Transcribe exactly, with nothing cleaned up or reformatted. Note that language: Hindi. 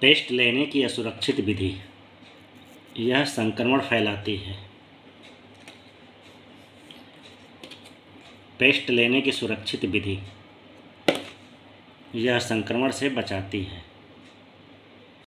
पेस्ट लेने की असुरक्षित विधि, यह संक्रमण फैलाती है। पेस्ट लेने की सुरक्षित विधि, यह संक्रमण से बचाती है।